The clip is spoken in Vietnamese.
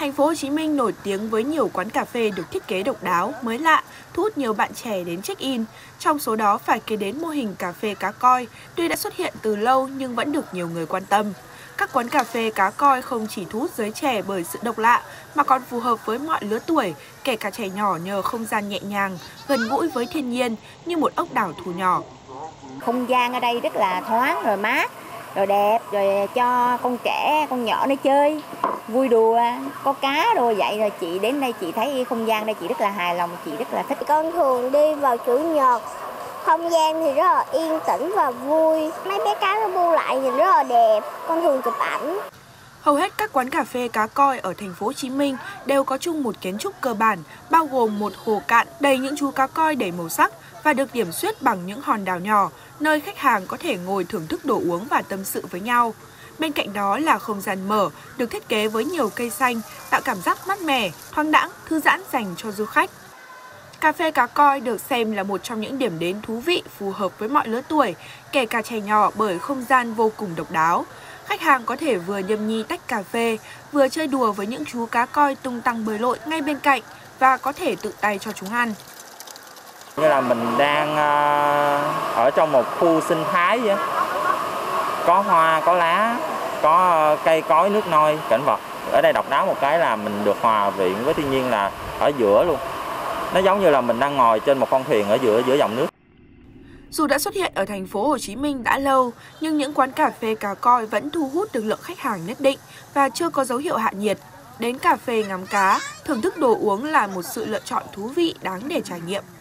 Thành phố Hồ Chí Minh nổi tiếng với nhiều quán cà phê được thiết kế độc đáo, mới lạ, thu hút nhiều bạn trẻ đến check-in. Trong số đó phải kể đến mô hình cà phê cá koi, tuy đã xuất hiện từ lâu nhưng vẫn được nhiều người quan tâm. Các quán cà phê cá koi không chỉ thu hút giới trẻ bởi sự độc lạ, mà còn phù hợp với mọi lứa tuổi, kể cả trẻ nhỏ nhờ không gian nhẹ nhàng, gần gũi với thiên nhiên như một ốc đảo thu nhỏ. Không gian ở đây rất là thoáng, rồi mát, rồi đẹp, rồi cho con trẻ, con nhỏ nó chơi, vui đùa, có cá rồi vậy. Rồi chị đến đây chị thấy không gian đây chị rất là hài lòng, chị rất là thích. Con thường đi vào Chủ nhật, không gian thì rất là yên tĩnh và vui. Mấy bé cá nó bu lại nhìn rất là đẹp, con thường chụp ảnh. Hầu hết các quán cà phê cá koi ở Thành phố Hồ Chí Minh đều có chung một kiến trúc cơ bản, bao gồm một hồ cạn đầy những chú cá koi đầy màu sắc và được điểm xuyết bằng những hòn đảo nhỏ, nơi khách hàng có thể ngồi thưởng thức đồ uống và tâm sự với nhau. Bên cạnh đó là không gian mở, được thiết kế với nhiều cây xanh, tạo cảm giác mát mẻ, thoáng đãng, thư giãn dành cho du khách. Cà phê cá koi được xem là một trong những điểm đến thú vị phù hợp với mọi lứa tuổi, kể cả trẻ nhỏ bởi không gian vô cùng độc đáo. Khách hàng có thể vừa nhâm nhi tách cà phê, vừa chơi đùa với những chú cá koi tung tăng bơi lội ngay bên cạnh và có thể tự tay cho chúng ăn. Như là mình đang ở trong một khu sinh thái vậy. Có hoa, có lá, có cây cối, nước nôi, cảnh vật. Ở đây độc đáo một cái là mình được hòa quyện với thiên nhiên là ở giữa luôn. Nó giống như là mình đang ngồi trên một con thuyền ở giữa dòng nước. Dù đã xuất hiện ở Thành phố Hồ Chí Minh đã lâu, nhưng những quán cà phê cá koi vẫn thu hút được lượng khách hàng nhất định và chưa có dấu hiệu hạ nhiệt. Đến cà phê ngắm cá, thưởng thức đồ uống là một sự lựa chọn thú vị đáng để trải nghiệm.